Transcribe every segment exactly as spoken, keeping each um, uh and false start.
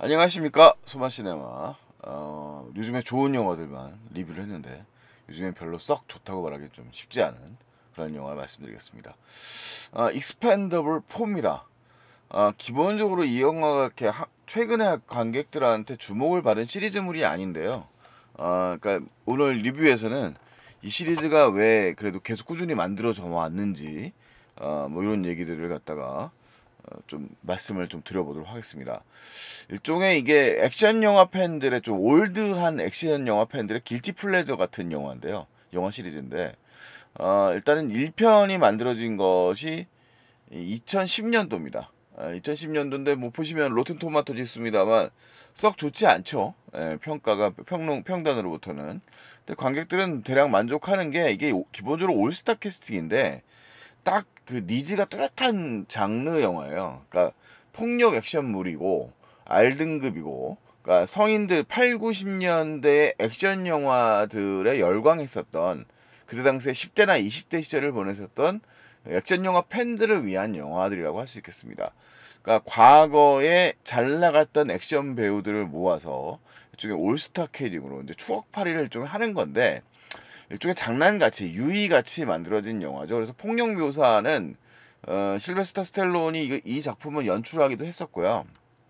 안녕하십니까, 소마시네마. 어, 요즘에 좋은 영화들만 리뷰를 했는데 요즘엔 별로 썩 좋다고 말하기 좀 쉽지 않은 그런 영화 말씀드리겠습니다. 어, 익스펜더블 포입니다. 어, 기본적으로 이 영화가 이렇게 하- 최근에 관객들한테 주목을 받은 시리즈물이 아닌데요. 어, 그러니까 오늘 리뷰에서는 이 시리즈가 왜 그래도 계속 꾸준히 만들어져 왔는지 어, 뭐 이런 얘기들을 갖다가 어, 좀 말씀을 좀 드려보도록 하겠습니다. 일종의 이게 액션 영화 팬들의 좀 올드한 액션 영화 팬들의 길티 플레저 같은 영화인데요. 영화 시리즈인데 어, 일단은 일 편이 만들어진 것이 이천십 년도입니다. 이천십 년도인데 뭐 보시면 로튼 토마토 있습니다만 썩 좋지 않죠. 예, 평가가 평론 평단으로부터는. 근데 관객들은 대략 만족하는 게 이게 기본적으로 올스타 캐스팅인데 딱 그 니즈가 뚜렷한 장르 영화예요. 그러니까 폭력 액션물이고 R등급이고, 그러니까 성인들 팔, 구십 년대 액션 영화들에 열광했었던 그때 당시에 십 대나 이십 대 시절을 보냈었던 액션 영화 팬들을 위한 영화들이라고 할 수 있겠습니다. 그러니까 과거에 잘 나갔던 액션 배우들을 모아서 일종의 올스타 캐릭으로 이제 추억팔이를 좀 하는 건데, 일종의 장난같이 유희같이 만들어진 영화죠. 그래서 폭력 묘사는 어, 실베스타 스텔론이 이, 이 작품을 연출하기도 했었고요.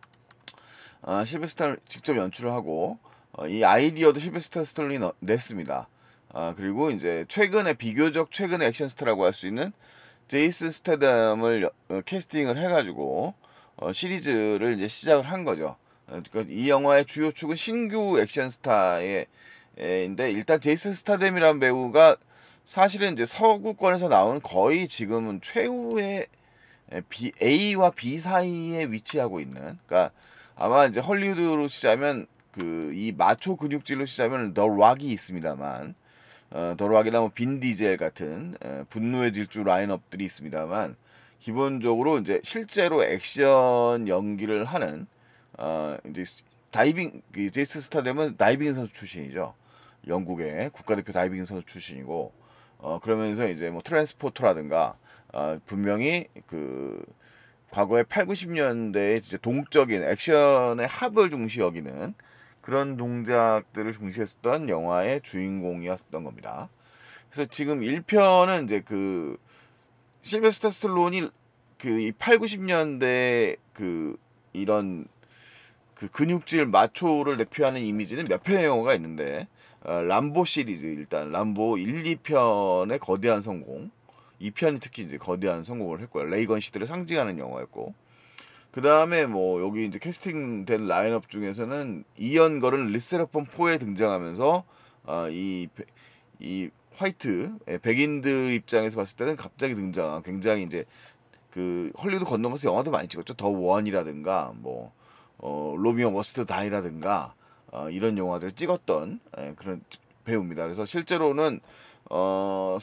어, 실베스타 직접 연출을 하고 어, 이 아이디어도 실베스타 스텔론이 너, 냈습니다. 어, 그리고 이제 최근에 비교적 최근의 액션 스타라고 할 수 있는 제이슨 스테담을 어, 캐스팅을 해가지고 어, 시리즈를 이제 시작을 한 거죠. 어, 그러니까 이 영화의 주요 축은 신규 액션 스타의 인데, 일단 제이슨 스타뎀이라는 배우가 사실은 이제 서구권에서 나온 거의 지금은 최후의 B, A와 B 사이에 위치하고 있는, 그러니까 아마 이제 헐리우드로 치자면 그 이 마초 근육질로 치자면 더 락이 있습니다만, 어, 더 락이나 뭐빈 디젤 같은 에, 분노의 질주 라인업들이 있습니다만, 기본적으로 이제 실제로 액션 연기를 하는 어, 이제 다이빙 그 제이슨 스타뎀은 다이빙 선수 출신이죠. 영국의 국가대표 다이빙 선수 출신이고, 어 그러면서 이제 뭐 트랜스포터라든가 어 분명히 그 과거에 팔, 구십 년대에 진짜 동적인 액션의 합을 중시 여기는 그런 동작들을 중시했었던 영화의 주인공이었던 겁니다. 그래서 지금 일 편은 이제 그 실베스타 스탈론이 그 팔, 구십 년대 그 이런 그 근육질 마초를 대표하는 이미지는 몇 편의 영화가 있는데, 어, 람보 시리즈, 일단 람보 일, 이 편의 거대한 성공, 이 편이 특히 이제 거대한 성공을 했고요. 레이건 시대를 상징하는 영화였고, 그 다음에 뭐 여기 이제 캐스팅된 라인업 중에서는 이연걸은 리세라핌 포에 등장하면서 어, 이, 이 화이트 예, 백인들 입장에서 봤을 때는 갑자기 등장한 굉장히 이제 그 헐리우드 건너면서 영화도 많이 찍었죠. 더 원이라든가 뭐 어, 로미오 머스트 다이라든가 어, 이런 영화들을 찍었던 예, 그런 배우입니다. 그래서 실제로는 어,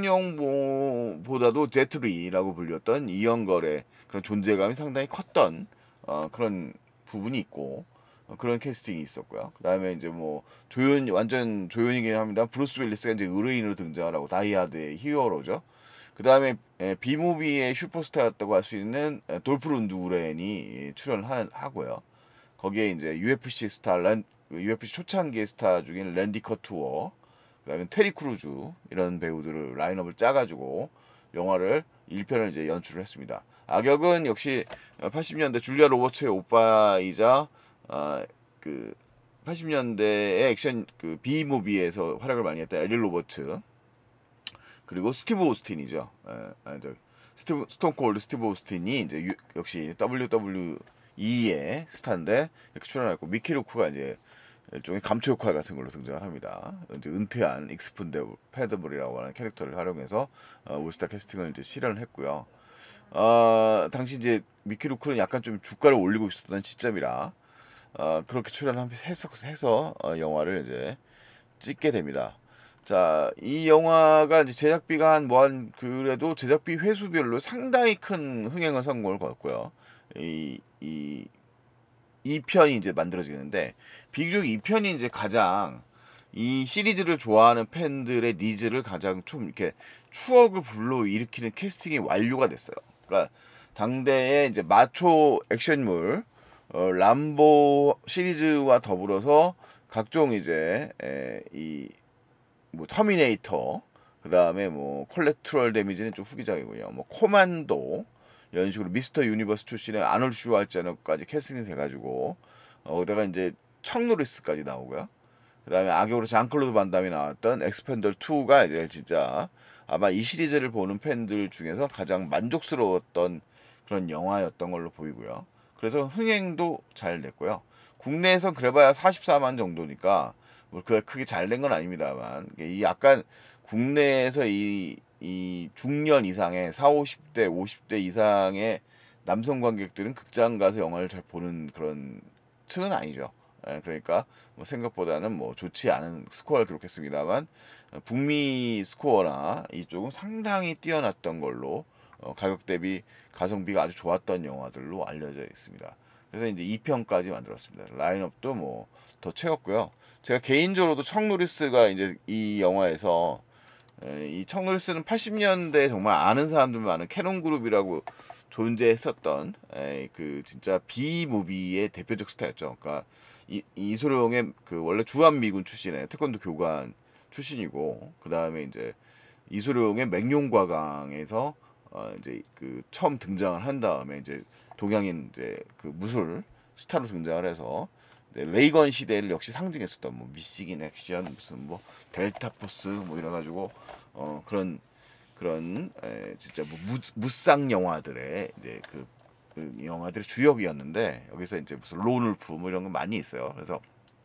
성룡보다도 제트리라고 불렸던 이영걸의 그런 존재감이 상당히 컸던 어, 그런 부분이 있고, 어, 그런 캐스팅이 있었고요. 그 다음에 이제 뭐 조연 완전 조연이긴 합니다. 브루스 윌리스가 이제 의뢰인으로 등장하라고, 다이하드의 히어로죠. 그 다음에 비무비의 슈퍼스타였다고 할 수 있는 돌프 룬두렌이 출연을 하고요. 거기에 이제 유에프씨 스타, 랜, 유에프씨 초창기의 스타 중인 랜디 커투어, 그다음에 테리 크루즈, 이런 배우들을 라인업을 짜가지고 영화를 일 편을 이제 연출을 했습니다. 악역은 역시 팔십 년대 줄리아 로버츠의 오빠이자 어, 그 팔십 년대의 액션 그 B 무비에서 활약을 많이 했던 에릴 로버츠, 그리고 스티브 오스틴이죠. 에, 아니, 저, 스티브 스톤콜드 스티브 오스틴이 이제 유, 역시 더블유더블유이의 스타인데 이렇게 출연했고, 미키 루크가 이제 일종의 감초 역할 같은 걸로 등장을 합니다. 이제 은퇴한 익스펜더블이라고 하는 캐릭터를 활용해서 어, 올스타 캐스팅을 이제 실현을 했고요. 어, 당시 이제 미키 루크는 약간 좀 주가를 올리고 있었던 시점이라 어, 그렇게 출연해서 해서 어, 영화를 이제 찍게 됩니다. 자, 이 영화가 이제 제작비가 한 뭐 한 그래도 제작비 회수별로 상당히 큰 흥행을 성공을 거뒀고요. 이, 이, 이 편이 이제 만들어지는데, 비교적 이 편이 이제 가장 이 시리즈를 좋아하는 팬들의 니즈를 가장 좀 이렇게 추억을 불러일으키는 캐스팅이 완료가 됐어요. 그러니까 당대의 이제 마초 액션물, 어, 람보 시리즈와 더불어서 각종 이제 에, 이 뭐 터미네이터, 그 다음에 뭐 콜레트럴 데미지는 좀 후기작이고요. 뭐 코만도 이런 식으로 미스터 유니버스 출신의 아놀드 슈왈제너까지 캐스팅이 돼가지고 어, 거기다가 이제 척 노리스까지 나오고요. 그 다음에 악역으로 장클로드 반담이 나왔던 엑스펜더 투가 이제 진짜 아마 이 시리즈를 보는 팬들 중에서 가장 만족스러웠던 그런 영화였던 걸로 보이고요. 그래서 흥행도 잘 됐고요. 국내에선 그래봐야 사십사만 정도니까 뭐 그게 크게 잘 된 건 아닙니다만 이 약간 국내에서 이, 이 중년 이상의 사, 오십 대, 오십 대 이상의 남성 관객들은 극장 가서 영화를 잘 보는 그런 층은 아니죠. 예, 그러니까 뭐 생각보다는 뭐 좋지 않은 스코어를 기록했습니다만 북미 스코어나 이쪽은 상당히 뛰어났던 걸로 어, 가격 대비 가성비가 아주 좋았던 영화들로 알려져 있습니다. 그래서 이제 이 편까지 만들었습니다. 라인업도 뭐 더 채웠고요. 제가 개인적으로도 척 노리스가 이제 이 영화에서 에, 이 척 노리스는 팔십 년대 정말 아는 사람들 많은 캐논 그룹이라고 존재했었던 에, 그 진짜 B 무비의 대표적 스타였죠. 그러니까 이, 이소룡의 그 원래 주한미군 출신의 태권도 교관 출신이고 그 다음에 이제 이소룡의 맹룡과강에서 어 이제 그 처음 등장을 한 다음에 이제 동양인 이제 그 무술 스타로 등장을 해서 레이건 시대를 역시 상징했었던 뭐 미시긴 액션 무슨 뭐 델타 포스 뭐 이래가지고 어 그런 그런 에 진짜 뭐 무, 무쌍 영화들의 이제 그, 그 영화들의 주역이었는데 여기서 이제 무슨 론울프 뭐 이런 거 많이 있어요. 그래서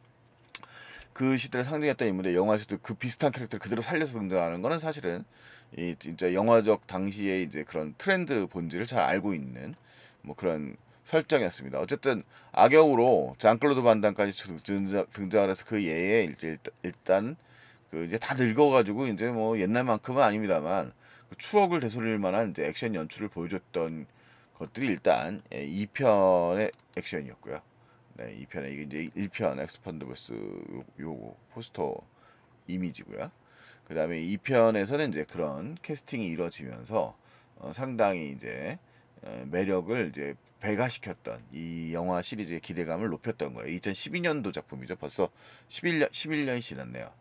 그 시대를 상징했던 인물인데 영화에서도 그 비슷한 캐릭터를 그대로 살려서 등장하는 거는 사실은 이 진짜 영화적 당시에 이제 그런 트렌드 본질을 잘 알고 있는 뭐 그런 설정이었습니다. 어쨌든 악역으로 장클로드 반담까지 등장, 등장을 해서 그 예에 이제 일단 그 이제 다 늙어가지고 이제 뭐 옛날만큼은 아닙니다만 그 추억을 되살릴 만한 이제 액션 연출을 보여줬던 것들이 일단 이 편의 액션이었고요. 네, 이 편에 이게 이제 일 편 엑스펀더블스 요, 요 포스터 이미지고요. 그 다음에 이 편에서는 이제 그런 캐스팅이 이루어지면서 어, 상당히 이제 어, 매력을 이제 배가시켰던 이 영화 시리즈의 기대감을 높였던 거예요. 이천십이 년도 작품이죠. 벌써 십일 년, 십일 년이 지났네요.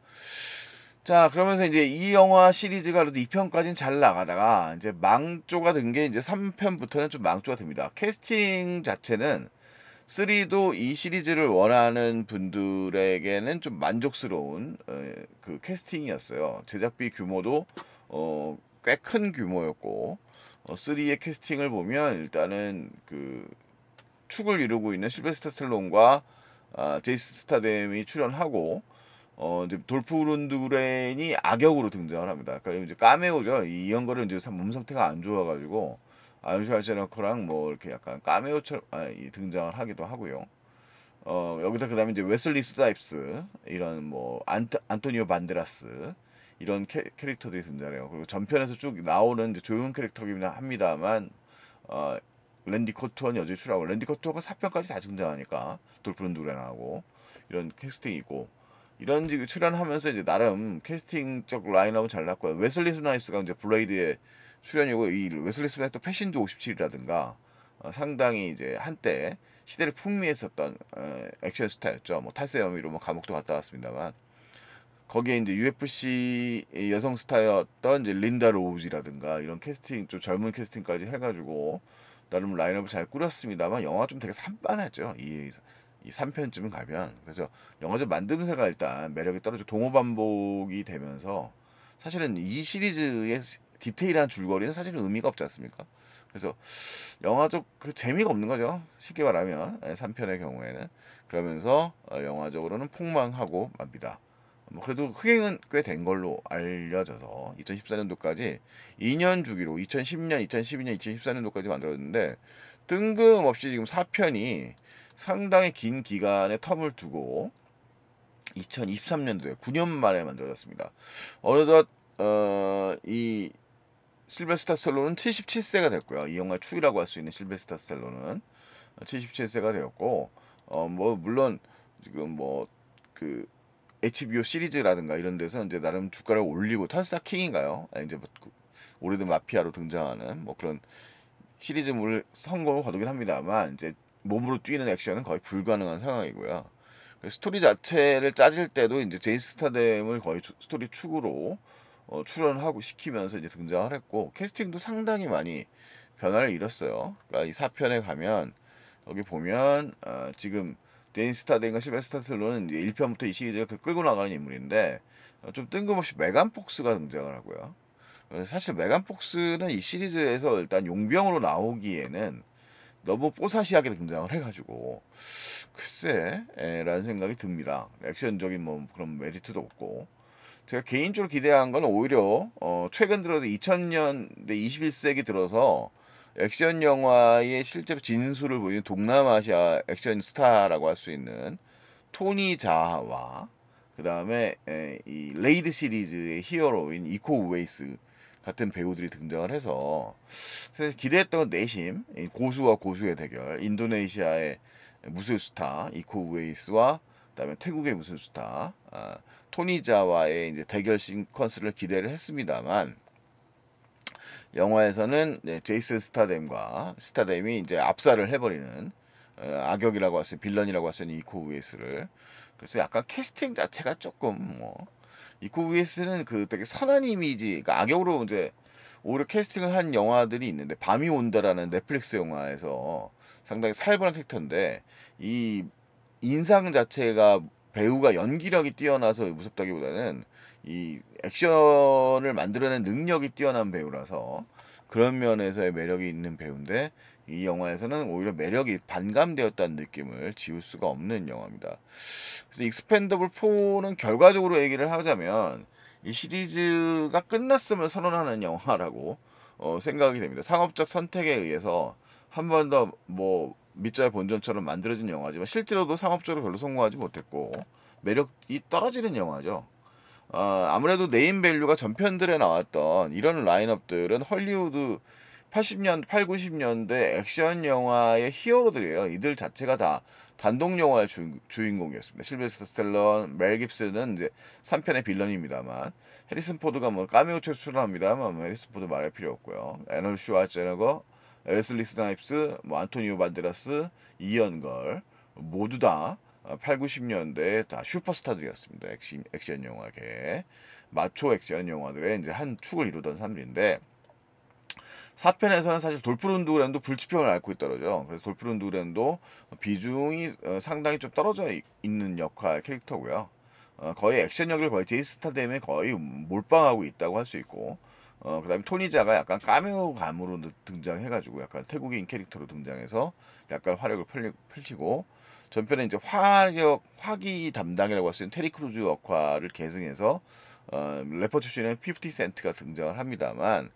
자, 그러면서 이제 이 영화 시리즈가 그래도 이 편까지는 잘 나가다가 이제 망조가 든 게 이제 삼 편부터는 좀 망조가 됩니다. 캐스팅 자체는 쓰리도 이 시리즈를 원하는 분들에게는 좀 만족스러운 어, 그 캐스팅이었어요. 제작비 규모도 어, 꽤 큰 규모였고 어, 쓰리의 캐스팅을 보면 일단은 그 축을 이루고 있는 실베스터 스텔론과 아, 제이스 스타뎀이 출연하고 어 이제 돌프 룬드그렌이 악역으로 등장을 합니다. 그러니까 이제 까메오죠. 이 연거는 이제 몸 상태가 안 좋아가지고 아누샤 제너커랑 뭐 이렇게 약간 까메오처럼 아, 등장을 하기도 하고요. 어 여기다 그다음에 이제 웨슬리 스나이프스 이런 뭐 안토, 안토니오 반데라스 이런 캐, 캐릭터들이 등장해요. 그리고 전편에서 쭉 나오는 이제 조용 캐릭터이긴 합니다만 어 랜디 코투어는 여전히 출연하고 랜디 코투어가 사 편까지 다 등장하니까 돌프 룬드그렌하고 이런 캐스팅이고 이런 지 출연하면서 이제 나름 캐스팅적 라인업은 잘 났고요. 웨슬리 스나이프스가 이제 블레이드의 출연이고 이 웨슬리 스나이프스 또 패신즈 오십칠이라든가 어, 상당히 이제 한때 시대를 풍미했었던 어, 액션 스타였죠. 뭐 탈세 혐의로 뭐 감옥도 갔다 왔습니다만 거기에 이제 유에프씨 여성 스타였던 이제 린다 로우즈라든가 이런 캐스팅 좀 젊은 캐스팅까지 해가지고 나름 라인업을 잘 꾸렸습니다만 영화가 좀 되게 산만하죠. 이 이 삼 편쯤은 가면 그래서 영화적 만듦새가 일단 매력이 떨어져 동호 반복이 되면서 사실은 이 시리즈의 디테일한 줄거리는 사실은 의미가 없지 않습니까? 그래서 영화적 그 재미가 없는 거죠. 쉽게 말하면 삼 편의 경우에는 그러면서 영화적으로는 폭망하고 맙니다. 뭐 그래도 흥행은 꽤 된 걸로 알려져서 이천십사 년도까지 이 년 주기로 이천십 년, 이천십이 년, 이천십사 년도까지 만들었는데 뜬금없이 지금 사 편이 상당히 긴 기간의 텀을 두고 이천이십삼 년도에 구 년 만에 만들어졌습니다. 어느덧 어, 이 실베스타 스텔론은 칠십칠 세가 됐고요. 이 영화의 축이라고 할 수 있는 실베스타 스텔론은 칠십칠 세가 되었고 어, 뭐 물론 지금 뭐 그 에이치비오 시리즈라든가 이런 데서 이제 나름 주가를 올리고 털사 킹인가요? 이제 뭐 오래된 마피아로 등장하는 뭐 그런 시리즈물 성공을 거두긴 합니다만 이제 몸으로 뛰는 액션은 거의 불가능한 상황이고요. 스토리 자체를 짜질 때도 이제 제이슨 스타뎀을 거의 주, 스토리 축으로 어, 출연하고 시키면서 이제 등장을 했고, 캐스팅도 상당히 많이 변화를 이뤘어요. 그러니까 이 사 편에 가면 여기 보면 어, 지금 제이슨 스타뎀과 실베스터 스탈론은 이제 일 편부터 이 시리즈를 그 끌고 나가는 인물인데, 어, 좀 뜬금없이 메간 폭스가 등장을 하고요. 어, 사실 메간 폭스는 이 시리즈에서 일단 용병으로 나오기에는 너무 뽀사시하게 등장을 해가지고 글쎄 에, 라는 생각이 듭니다. 액션적인 뭐 그런 메리트도 없고, 제가 개인적으로 기대한 건 오히려 어, 최근 들어서 이천 년대 이십일 세기 들어서 액션 영화의 실제로 진수를 보이는 동남아시아 액션 스타라고 할 수 있는 토니 자와, 그 다음에 이 레이드 시리즈의 히어로인 이코 우웨이스 같은 배우들이 등장을 해서, 사실 기대했던 건 내심 고수와 고수의 대결, 인도네시아의 무술스타 이코 우웨이스와 그다음에 태국의 무술스타 아, 토니자와의 이제 대결 시퀀스를 기대를 했습니다만, 영화에서는 네, 제이슨 스타뎀과 스타뎀이 이제 압살을 해버리는 어, 악역이라고 할 수 있는 빌런이라고 할 수 있는 이코 우웨이스를, 그래서 약간 캐스팅 자체가 조금 뭐 이코 우웨이스는 그 되게 선한 이미지, 그러니까 악역으로 이제 오히려 캐스팅을 한 영화들이 있는데, 밤이 온다라는 넷플릭스 영화에서 상당히 살벌한 캐릭터인데, 이 인상 자체가 배우가 연기력이 뛰어나서 무섭다기보다는 이 액션을 만들어낸 능력이 뛰어난 배우라서 그런 면에서의 매력이 있는 배우인데, 이 영화에서는 오히려 매력이 반감되었다는 느낌을 지울 수가 없는 영화입니다. 그래서 익스펜더블 포는 결과적으로 얘기를 하자면 이 시리즈가 끝났음을 선언하는 영화라고 어, 생각이 됩니다. 상업적 선택에 의해서 한 번 더 뭐 밑자의 본전처럼 만들어진 영화지만 실제로도 상업적으로 별로 성공하지 못했고 매력이 떨어지는 영화죠. 어, 아무래도 네임밸류가 전편들에 나왔던 이런 라인업들은 헐리우드 팔십 년, 팔, 구십 년대 액션 영화의 히어로들이에요. 이들 자체가 다 단독 영화의 주, 주인공이었습니다. 실베스터 스텔런, 멜 깁슨은 이제 삼 편의 빌런입니다만, 해리슨 포드가 뭐 카메오 출연합니다만 뭐 해리슨 포드 말할 필요 없고요. 애널 슈와르제네거, 웨슬리 스나이프스, 뭐 안토니오 반데라스, 이언 걸 모두 다 팔, 구십 년대 다 슈퍼스타들이었습니다. 액션, 액션 영화계 마초 액션 영화들의 이제 한 축을 이루던 사람들인데, 사 편에서는 사실 돌프 룬드그랜도 불치병을 앓고 있더라죠. 그래서 돌프 룬드그랜도 비중이 어, 상당히 좀 떨어져 있- 있는 역할 캐릭터고요. 어, 거의 액션력을 거의 제이슨 스타뎀에 거의 몰빵하고 있다고 할 수 있고, 어, 그다음에 토니자가 약간 카메오 감으로 등장해가지고 약간 태국인 캐릭터로 등장해서 약간 화력을 펼리, 펼치고, 전편에 이제 화력 화기 담당이라고 할 수 있는 테리 크루즈 역할을 계승해서 어, 래퍼 출신의 피프티 센트가 등장을 합니다만,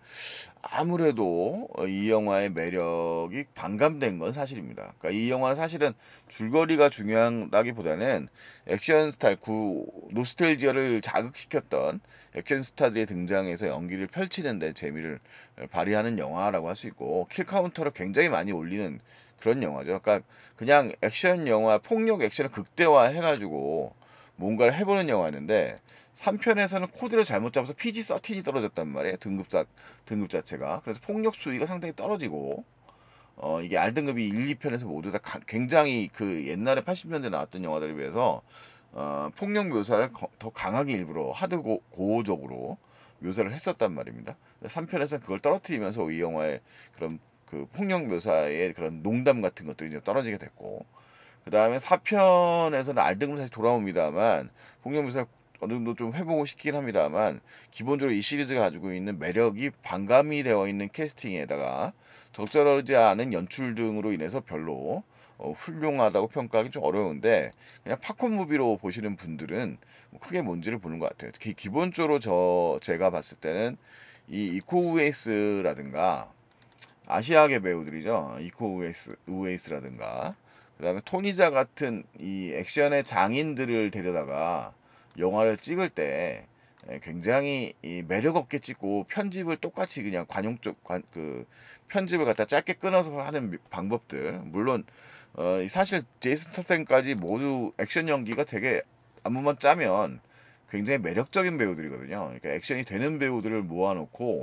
아무래도 어, 이 영화의 매력이 반감된 건 사실입니다. 그러니까 이 영화는 사실은 줄거리가 중요하다기보다는 액션 스타일, 구 노스텔지아를 자극시켰던 액션 스타들이 등장해서 연기를 펼치는 데 재미를 발휘하는 영화라고 할 수 있고, 킬 카운터를 굉장히 많이 올리는 그런 영화죠. 그러니까 그냥 액션 영화, 폭력 액션을 극대화해가지고 뭔가를 해보는 영화였는데, 삼 편에서는 코드를 잘못 잡아서 피지 십삼이 떨어졌단 말이에요. 등급 자, 등급 자체가. 그래서 폭력 수위가 상당히 떨어지고, 어, 이게 R등급이 일, 이 편에서 모두 다 가- 굉장히 그 옛날에 팔십 년대 나왔던 영화들에 비해서 어, 폭력 묘사를 거- 더 강하게 일부러 하드 고, 고어적으로 묘사를 했었단 말입니다. 삼 편에서는 그걸 떨어뜨리면서 이 영화의 그런 그 폭력 묘사의 그런 농담 같은 것들이 좀 떨어지게 됐고, 그 다음에 사 편에서는 R등급 다시 돌아옵니다만 폭력 묘사 어느 정도 좀 회복을 시키긴 합니다만, 기본적으로 이 시리즈가 가지고 있는 매력이 반감이 되어 있는 캐스팅에다가 적절하지 않은 연출 등으로 인해서 별로 어, 훌륭하다고 평가하기 좀 어려운데, 그냥 팝콘 무비로 보시는 분들은 뭐 크게 뭔지를 보는 것 같아요. 기, 기본적으로 저 제가 봤을 때는 이 이코 우웨이스라든가 아시아계 배우들이죠. 이코 우웨이스, 우웨이스라든가 그다음에 토니자 같은 이 액션의 장인들을 데려다가 영화를 찍을 때 에, 굉장히 이 매력 없게 찍고, 편집을 똑같이 그냥 관용 쪽 관, 그 편집을 갖다 짧게 끊어서 하는 미- 방법들, 물론 어, 이 사실 제이슨 스타템까지 모두 액션 연기가 되게 안무만 짜면 굉장히 매력적인 배우들이거든요. 그러니까 액션이 되는 배우들을 모아놓고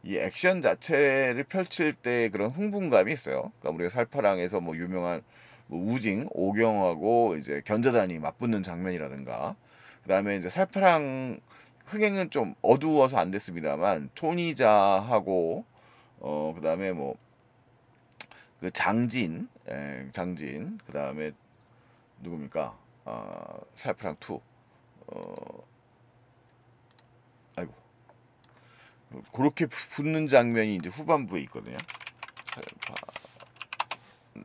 이 액션 자체를 펼칠 때 그런 흥분감이 있어요. 그러니까 우리가 살파랑에서 뭐 유명한 뭐 우징, 오경하고 이제 견자단이 맞붙는 장면이라든가, 그다음에 이제 살파랑 흥행은 좀 어두워서 안 됐습니다만 토니자하고 어 그다음에 뭐 그 장진, 예, 장진, 그다음에 누굽니까? 어, 살파랑 투. 어, 아이고. 그렇게 붙는 장면이 이제 후반부에 있거든요. 살파. 네.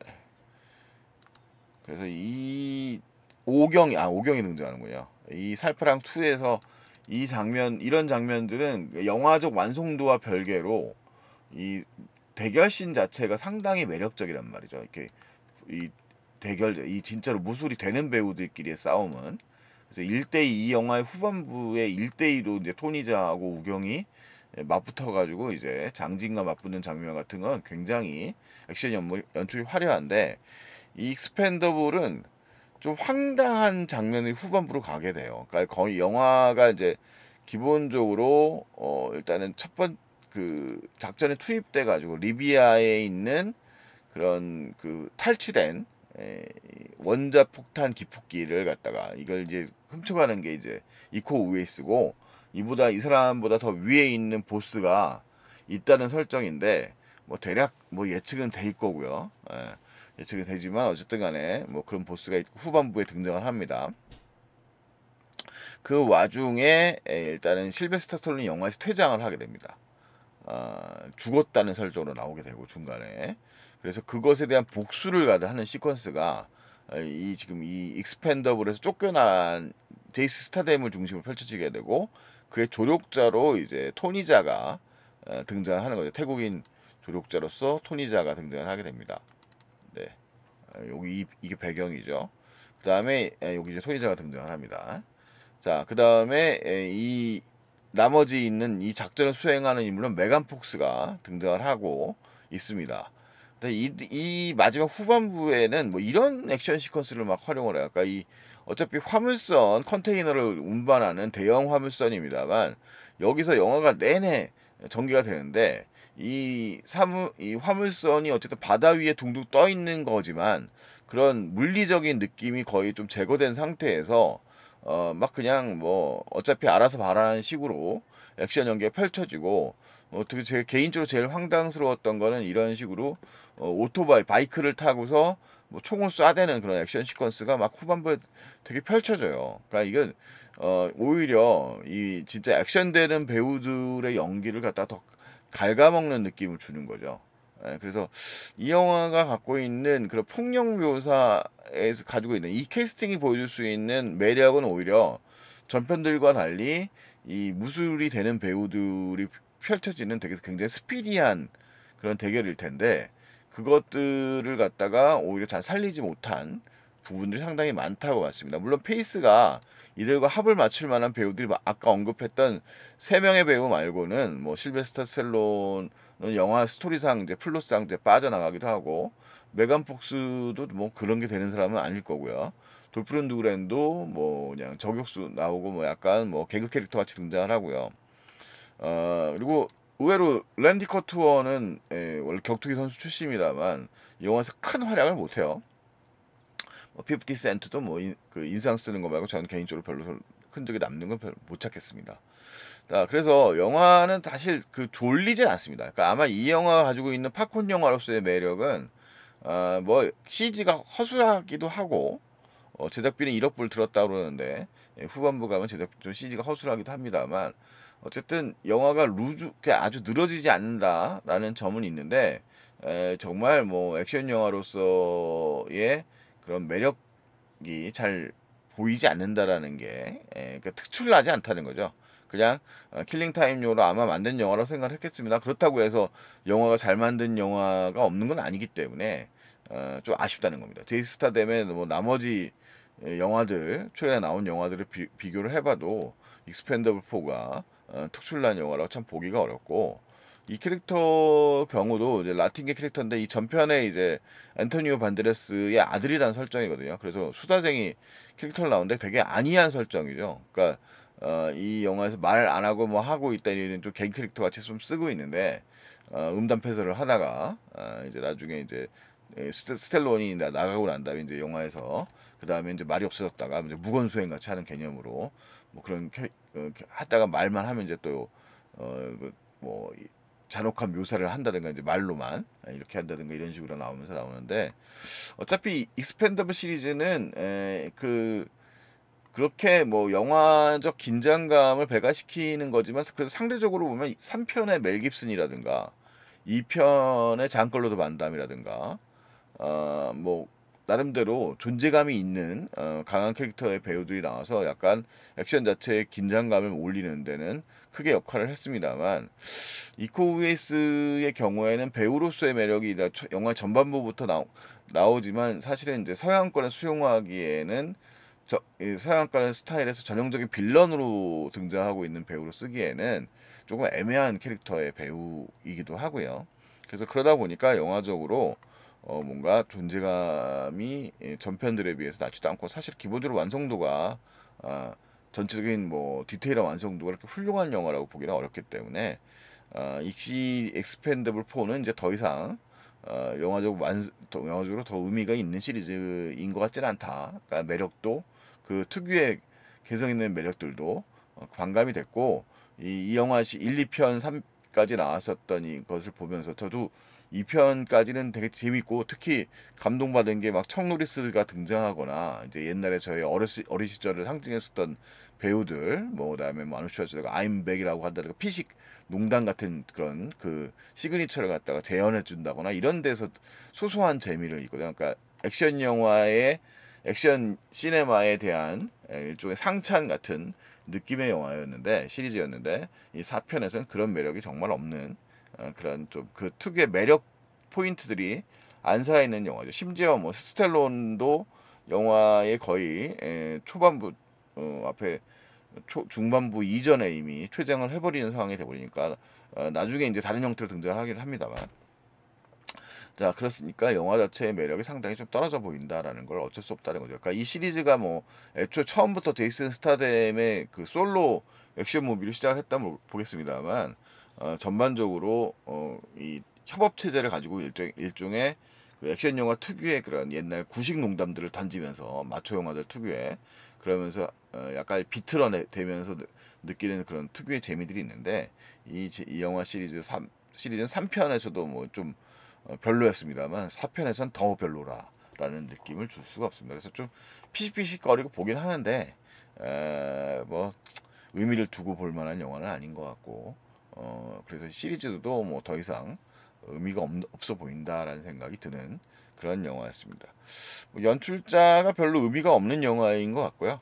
그래서 이 오경이 아 오경이 등장하는군요. 이 살파랑 투에서 이 장면 이런 장면들은 영화적 완성도와 별개로 이 대결씬 자체가 상당히 매력적이란 말이죠. 이렇게 이 대결 이 진짜로 무술이 되는 배우들끼리의 싸움은 그래서 일 대이 이 영화의 후반부에 일 대이로 이제 토니자하고 우경이 맞붙어 가지고 이제 장진과 맞붙는 장면 같은 건 굉장히 액션 연물, 연출이 화려한데 이 익스펜더블은 좀 황당한 장면이 후반부로 가게 돼요. 그러니까 거의 영화가 이제 기본적으로 어 일단은 첫 번 그 작전에 투입돼 가지고 리비아에 있는 그런 그 탈취된 에, 원자 폭탄 기폭기를 갖다가 이걸 이제 훔쳐가는 게 이제 이코 우에이스고 이보다 이 사람보다 더 위에 있는 보스가 있다는 설정인데 뭐 대략 뭐 예측은 될 거고요. 예, 예측이 되지만 어쨌든 간에 뭐 그런 보스가 있고 후반부에 등장을 합니다. 그 와중에 에, 일단은 실베스타 스탈론이 영화에서 퇴장을 하게 됩니다. 어, 죽었다는 설정으로 나오게 되고 중간에 그래서 그것에 대한 복수를 가다 하는 시퀀스가 어, 이 지금 이 익스펜더블에서 쫓겨난 제이스 스타뎀을 중심으로 펼쳐지게 되고 그의 조력자로 이제 토니자가 어, 등장하는 거죠. 태국인 조력자로서 토니자가 등장을 하게 됩니다. 네, 어, 여기 이, 이게 배경이죠. 그 다음에 여기 이제 토니자가 등장을 합니다. 자, 그 다음에 이 나머지 있는 이 작전을 수행하는 인물은 메간 폭스가 등장을 하고 있습니다. 근데 이, 이 마지막 후반부에는 뭐 이런 액션 시퀀스를 막 활용을 해요. 그러니까 이 어차피 화물선 컨테이너를 운반하는 대형 화물선입니다만 여기서 영화가 내내 전개가 되는데 이 사무 이 화물선이 어쨌든 바다 위에 둥둥 떠 있는 거지만 그런 물리적인 느낌이 거의 좀 제거된 상태에서 어 막 그냥 뭐 어차피 알아서 봐라는 식으로 액션 연기가 펼쳐지고 어떻게 제 개인적으로 제일 황당스러웠던 거는 이런 식으로 어 오토바이 바이크를 타고서 뭐 총을 쏴대는 그런 액션 시퀀스가 막 후반부에 되게 펼쳐져요. 그러니까 이건 어 오히려 이 진짜 액션되는 배우들의 연기를 갖다가 더 갉아먹는 느낌을 주는 거죠. 예, 그래서 이 영화가 갖고 있는 그런 폭력 묘사에서 가지고 있는 이 캐스팅이 보여줄 수 있는 매력은 오히려 전편들과 달리 이 무술이 되는 배우들이 펼쳐지는 되게 굉장히 스피디한 그런 대결일 텐데 그것들을 갖다가 오히려 잘 살리지 못한 부분들이 상당히 많다고 봤습니다. 물론 페이스가 이들과 합을 맞출 만한 배우들이 아까 언급했던 세 명의 배우 말고는 뭐 실베스터 스텔론은 영화 스토리상 이제 플롯상 이제 빠져나가기도 하고 메간 폭스도 뭐 그런 게 되는 사람은 아닐 거고요. 돌프 룬드그랜도 뭐 그냥 저격수 나오고 뭐 약간 뭐 개그 캐릭터 같이 등장을 하고요. 어 그리고 의외로 랜디 커투어는 예, 원래 격투기 선수 출신입니다만 이 영화에서 큰 활약을 못해요. 뭐 피프티 센트도 뭐 그 인상 쓰는 거 말고 저는 개인적으로 별로 흔적이 남는 건 별로 못 찾겠습니다. 자, 그래서 영화는 사실 그 졸리진 않습니다. 그러니까 아마 이 영화가 가지고 있는 팝콘 영화로서의 매력은 어, 뭐 씨지가 허술하기도 하고 어, 제작비는 일억 불 들었다 그러는데 예, 후반부 가면 제작 좀 씨지가 허술하기도 합니다만 어쨌든 영화가 루즈 아주 늘어지지 않는다라는 점은 있는데 에, 정말 뭐 액션 영화로서의 그런 매력이 잘 보이지 않는다라는 게 에, 그러니까 특출나지 않다는 거죠. 그냥 어, 킬링타임용으로 아마 만든 영화라고 생각을 했겠습니다. 그렇다고 해서 영화가 잘 만든 영화가 없는 건 아니기 때문에 어, 좀 아쉽다는 겁니다. 제이스타뎀의 뭐 나머지 영화들 최근에 나온 영화들을 비, 비교를 해봐도 익스펜더블 포가 어, 특출난 영화라고 참 보기가 어렵고 이 캐릭터 경우도 이제 라틴계 캐릭터인데 이 전편에 이제 앤토니오 반데라스의 아들이라는 설정이거든요. 그래서 수다쟁이 캐릭터를 나오는데 되게 아니한 설정이죠. 그러니까 어, 이 영화에서 말 안 하고 뭐 하고 있다 이런 좀 개인 캐릭터 같이 좀 쓰고 있는데 어, 음담패설을 하다가 어, 이제 나중에 이제 예, 스테, 스텔론이 나, 나가고 난 다음에 이제 영화에서 그 다음에 이제 말이 없어졌다가 이제 무건수행 같이 하는 개념으로 뭐 그런 캐, 어, 하다가 말만 하면 이제 또 어, 그, 뭐 이- 잔혹한 묘사를 한다든가 이제 말로만 이렇게 한다든가 이런 식으로 나오면서 나오는데 어차피 익스펜더블 시리즈는 에, 그 그렇게 뭐 영화적 긴장감을 배가시키는 거지만 그래도 상대적으로 보면 삼 편의 멜 깁슨이라든가 이 편의 장클로드 반담이라든가 어 뭐 나름대로 존재감이 있는 어 강한 캐릭터의 배우들이 나와서 약간 액션 자체의 긴장감을 올리는 데는 크게 역할을 했습니다만 이코 우에스의 경우에는 배우로서의 매력이 나- 영화 전반부부터 나오, 나오지만 사실은 이제 서양권에 수용하기에는 저, 이 서양권의 스타일에서 전형적인 빌런으로 등장하고 있는 배우로 쓰기에는 조금 애매한 캐릭터의 배우이기도 하고요. 그래서 그러다 보니까 영화적으로 어 뭔가 존재감이 예, 전편들에 비해서 낮지도 않고 사실 기본적으로 완성도가 아 전체적인 뭐 디테일한 완성도가 그렇게 훌륭한 영화라고 보기는 어렵기 때문에 어, 익시 익스펜더블 포는 이제 더 이상 어, 영화적 완 더, 영화적으로 더 의미가 있는 시리즈인 것 같지는 않다. 그러니까 매력도 그 특유의 개성 있는 매력들도 어, 반감이 됐고 이, 이 영화 시 일, 이 편, 삼까지 나왔었던 이것을 보면서 저도 이 편까지는 되게 재밌고 특히 감동받은 게 막 척 노리스가 등장하거나 이제 옛날에 저희 어린, 시, 어린 시절을 상징했었던 배우들 뭐 그다음에 뭐 아노 슈왈츠네거 아임백이라고 한다든가 피식 농담 같은 그런 그 시그니처를 갖다가 재현해 준다거나 이런 데서 소소한 재미를 있거든요. 그러니까 액션 영화의 액션 시네마에 대한 일종의 상찬 같은 느낌의 영화였는데 시리즈였는데 이 사 편에서는 그런 매력이 정말 없는 어, 그런 좀 그 특유의 매력 포인트들이 안 살아있는 영화죠. 심지어 뭐 스텔론도 영화의 거의 에, 초반부 어, 앞에 초, 중반부 이전에 이미 퇴장을 해버리는 상황이 돼버리니까 어, 나중에 이제 다른 형태로 등장을 하긴 합니다만 자 그렇으니까 영화 자체의 매력이 상당히 좀 떨어져 보인다라는 걸 어쩔 수 없다는 거죠. 그러니까 이 시리즈가 뭐 애초 처음부터 제이슨 스타뎀의 그 솔로 액션 무비로 시작을 했다면 보겠습니다만 어, 전반적으로 어, 이 협업 체제를 가지고 일종, 일종의 그 액션 영화 특유의 그런 옛날 구식 농담들을 던지면서 마초 영화들 특유의 그러면서 어, 약간 비틀어 대면서 느끼는 그런 특유의 재미들이 있는데 이, 이 영화 시리즈 삼 시리즈는 삼 편에서도 뭐좀 어, 별로였습니다만 사 편에선 더 별로라라는 느낌을 줄 수가 없습니다. 그래서 좀 피식피식거리고 보긴 하는데 에, 뭐 의미를 두고 볼 만한 영화는 아닌 것 같고 어, 그래서 시리즈도 뭐 더 이상 의미가 없, 없어 보인다라는 생각이 드는 그런 영화였습니다. 뭐 연출자가 별로 의미가 없는 영화인 것 같고요.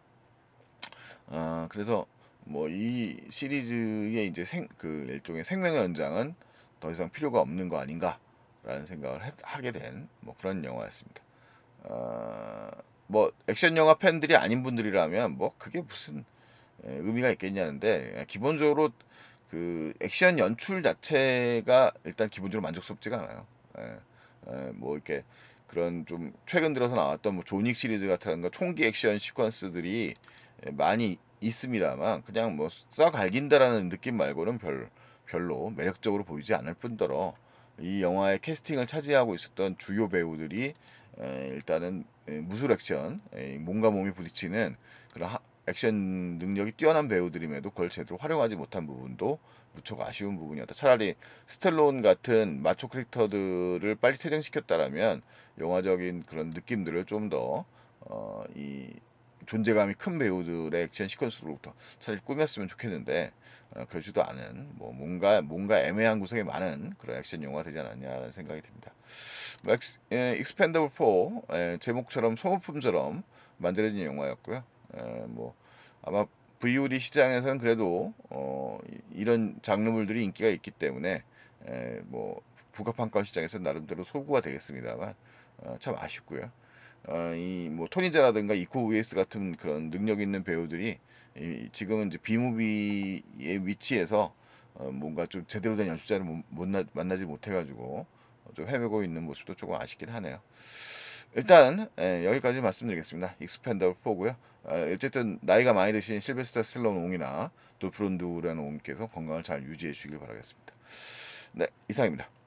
어, 그래서 뭐 이 시리즈의 이제 생, 그 일종의 생명의 연장은 더 이상 필요가 없는 거 아닌가라는 생각을 했, 하게 된 뭐 그런 영화였습니다. 어, 뭐 액션 영화 팬들이 아닌 분들이라면 뭐 그게 무슨 에, 의미가 있겠냐는데 기본적으로 그 액션 연출 자체가 일단 기본적으로 만족스럽지가 않아요. 예, 예, 뭐 이렇게 그런 좀 최근 들어서 나왔던 뭐 조닉 시리즈 같은 거 총기 액션 시퀀스들이 예, 많이 있습니다만 그냥 뭐 써갈긴다라는 느낌 말고는 별 별로 매력적으로 보이지 않을 뿐더러 이 영화의 캐스팅을 차지하고 있었던 주요 배우들이 에, 일단은 에, 무술 액션 에, 몸과 몸이 부딪히는 그런 하, 액션 능력이 뛰어난 배우들임에도 그걸 제대로 활용하지 못한 부분도 무척 아쉬운 부분이었다. 차라리 스텔론 같은 마초 캐릭터들을 빨리 퇴장시켰다라면 영화적인 그런 느낌들을 좀 더 어, 이 존재감이 큰 배우들의 액션 시퀀스로부터 차라리 꾸몄으면 좋겠는데 어, 그러지도 않은 뭐 뭔가 뭔가 애매한 구석이 많은 그런 액션 영화가 되지 않았냐라는 생각이 듭니다. 뭐 엑스, 예, 익스펜더블 포 예, 제목처럼 소모품처럼 만들어진 영화였고요. 예, 뭐 아마 브이오디 시장에서는 그래도 어, 이런 장르물들이 인기가 있기 때문에 에, 뭐 부가판권 시장에서 나름대로 소구가 되겠습니다만 어, 참 아쉽고요. 어, 이뭐 토니자라든가 이코 우에스 같은 그런 능력 있는 배우들이 이, 지금은 이제 비무비의 위치에서 어, 뭔가 좀 제대로 된 연출자를 못, 못 나, 만나지 못해가지고 좀 헤매고 있는 모습도 조금 아쉽긴 하네요. 일단 예, 여기까지 말씀드리겠습니다. 익스펜더블 포고요. 아, 어쨌든 나이가 많이 드신 실베스타 스텔론 옹이나 돌프론두라는 옹께서 건강을 잘 유지해 주시길 바라겠습니다. 네, 이상입니다.